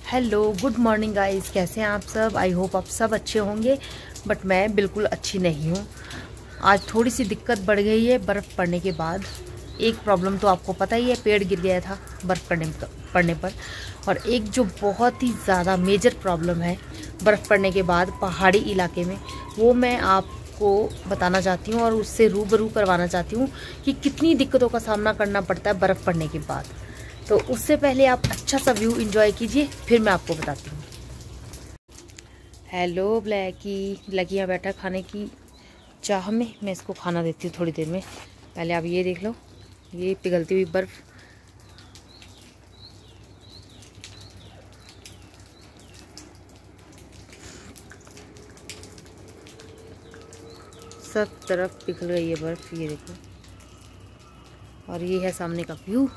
Hello good morning guys, कैसे हैं आप सब। आई होप आप सब अच्छे होंगे, बट मैं बिल्कुल अच्छी नहीं हूँ। आज थोड़ी सी दिक्कत बढ़ गई है बर्फ़ पड़ने के बाद। एक प्रॉब्लम तो आपको पता ही है, पेड़ गिर गया था बर्फ़ पड़ने पर। और एक जो बहुत ही ज़्यादा मेजर प्रॉब्लम है बर्फ़ पड़ने के बाद पहाड़ी इलाके में, वो मैं आपको बताना चाहती हूँ और उससे रूबरू करवाना चाहती हूँ कि कितनी दिक्कतों का सामना करना पड़ता है बर्फ़ पड़ने के बाद। तो उससे पहले आप अच्छा सा व्यू एंजॉय कीजिए, फिर मैं आपको बताती हूँ। हेलो ब्लैकी यहाँ बैठा खाने की चाह में। मैं इसको खाना देती हूँ थोड़ी देर में। पहले आप ये देख लो, ये पिघलती हुई बर्फ़। सब तरफ पिघल गई है बर्फ़, ये देखो। और ये है सामने का व्यू।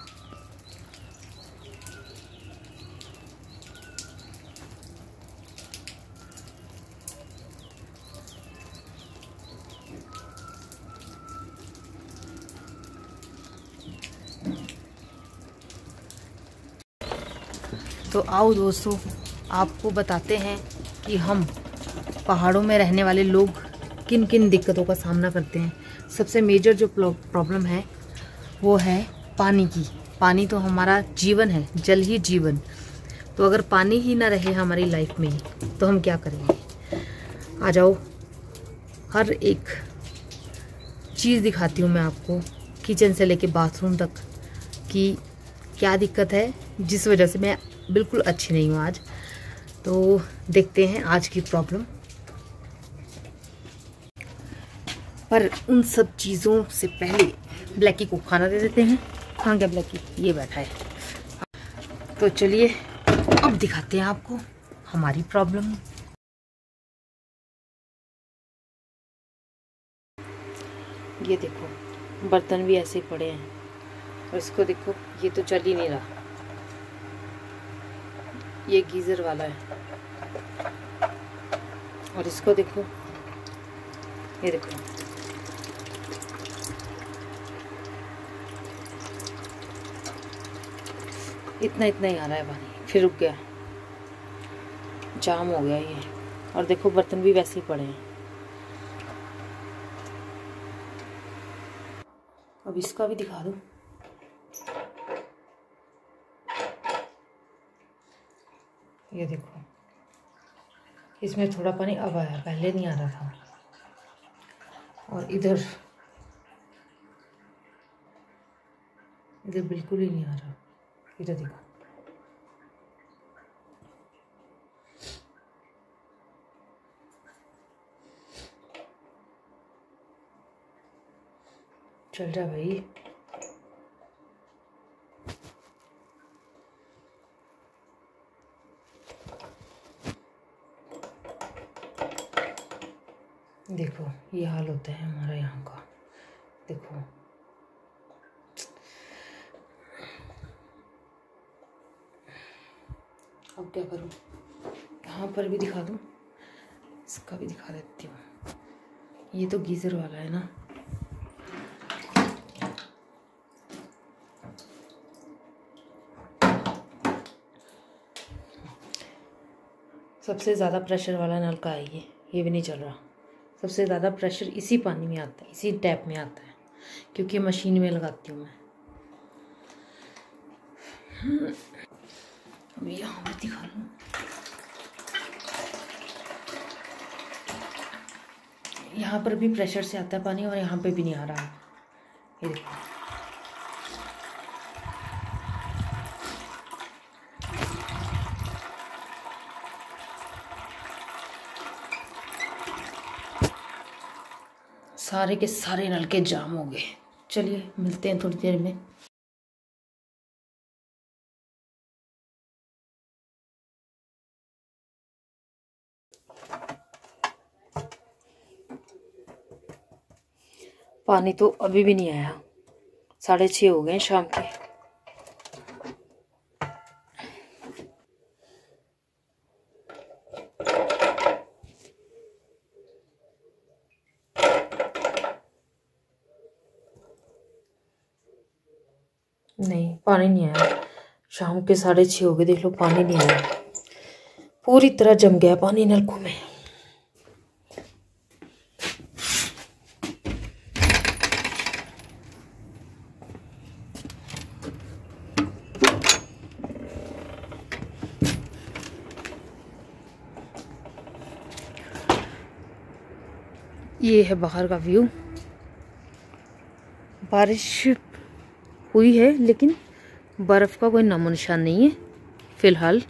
तो आओ दोस्तों, आपको बताते हैं कि हम पहाड़ों में रहने वाले लोग किन किन दिक्कतों का सामना करते हैं। सबसे मेजर जो प्रॉब्लम है वो है पानी की। पानी तो हमारा जीवन है, जल ही जीवन। तो अगर पानी ही ना रहे हमारी लाइफ में तो हम क्या करेंगे। आ जाओ, हर एक चीज़ दिखाती हूँ मैं आपको, किचन से लेके बाथरूम तक, कि क्या दिक्कत है जिस वजह से मैं बिल्कुल अच्छी नहीं हूँ आज। तो देखते हैं आज की प्रॉब्लम। पर उन सब चीज़ों से पहले ब्लैकी को खाना दे देते हैं। कहाँ गया ब्लैकी? ये बैठा है। तो चलिए अब दिखाते हैं आपको हमारी प्रॉब्लम। ये देखो, बर्तन भी ऐसे पड़े हैं। और इसको देखो, ये तो चल ही नहीं रहा। ये गीज़र वाला है। और इसको देखो, ये देखो, इतना इतना ही आ रहा है पानी, फिर रुक गया, जाम हो गया ये। और देखो बर्तन भी वैसे ही पड़े हैं। अब इसका भी दिखा दूँ। ये देखो, इसमें थोड़ा पानी अब आया, पहले नहीं आ रहा था। और इधर बिल्कुल ही नहीं आ रहा। इधर देखो, चल जा भाई। देखो ये हाल होता है हमारा यहाँ का। देखो अब क्या करूँ, यहाँ पर भी दिखा दूँ, इसका भी दिखा देती हूँ। ये तो गीज़र वाला है ना। सबसे ज़्यादा प्रेशर वाला नल का है ये भी नहीं चल रहा। सबसे ज़्यादा प्रेशर इसी पानी में आता है, इसी टैप में आता है, क्योंकि मशीन में लगाती हूँ मैं। अभी यहाँ पर दिखा लूँ। यहाँ पर भी प्रेशर से आता है पानी और यहाँ पे भी नहीं आ रहा है। ये देखो, सारे के सारे नलके जाम हो गए। चलिए मिलते हैं थोड़ी देर में। पानी तो अभी भी नहीं आया, 6:30 हो गए शाम के। नहीं, पानी नहीं आया। शाम के 6:30 हो गए, देख लो पानी नहीं आया। पूरी तरह जम गया पानी नलकों में। ये है बाहर का व्यू। बारिश हुई है लेकिन बर्फ़ का कोई नामो निशान नहीं है फ़िलहाल।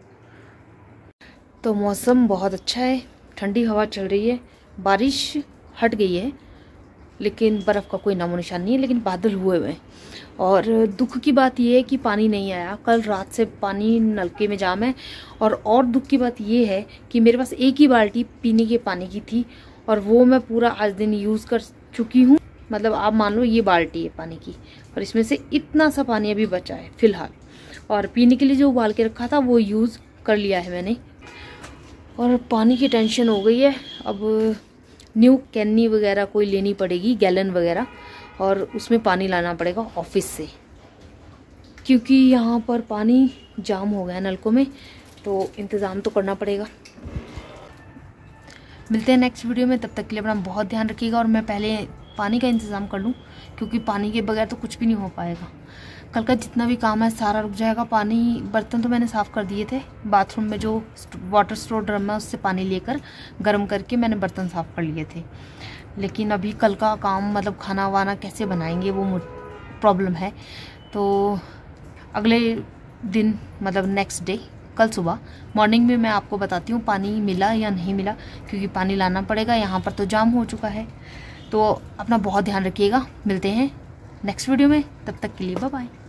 तो मौसम बहुत अच्छा है, ठंडी हवा चल रही है, बारिश हट गई है लेकिन बर्फ़ का कोई नामो निशान नहीं है, लेकिन बादल हुए हुए हैं। और दुख की बात यह है कि पानी नहीं आया। कल रात से पानी नलके में जाम है। और दुख की बात यह है कि मेरे पास एक ही बाल्टी पीने के पानी की थी और वो मैं पूरा आज दिन यूज़ कर चुकी हूँ। मतलब आप मान लो ये बाल्टी है पानी की और इसमें से इतना सा पानी अभी बचा है फ़िलहाल। और पीने के लिए जो उबाल के रखा था वो यूज़ कर लिया है मैंने। और पानी की टेंशन हो गई है। अब न्यू कैनी वगैरह कोई लेनी पड़ेगी, गैलन वगैरह, और उसमें पानी लाना पड़ेगा ऑफिस से, क्योंकि यहाँ पर पानी जाम हो गया नलकों में, तो इंतज़ाम तो करना पड़ेगा। मिलते हैं नेक्स्ट वीडियो में, तब तक के लिए अपना बहुत ध्यान रखिएगा। और मैं पहले पानी का इंतज़ाम कर लूँ क्योंकि पानी के बगैर तो कुछ भी नहीं हो पाएगा। कल का जितना भी काम है सारा रुक जाएगा। बर्तन तो मैंने साफ़ कर दिए थे, बाथरूम में जो वाटर स्टोर ड्रम है उससे पानी लेकर गर्म करके मैंने बर्तन साफ़ कर लिए थे। लेकिन अभी कल का काम, मतलब खाना वाना कैसे बनाएंगे वो प्रॉब्लम है। तो अगले दिन, मतलब नेक्स्ट डे, कल सुबह मॉर्निंग में मैं आपको बताती हूँ पानी मिला या नहीं मिला, क्योंकि पानी लाना पड़ेगा। यहाँ पर तो जाम हो चुका है। तो अपना बहुत ध्यान रखिएगा। मिलते हैं नेक्स्ट वीडियो में, तब तक के लिए बाय बाय।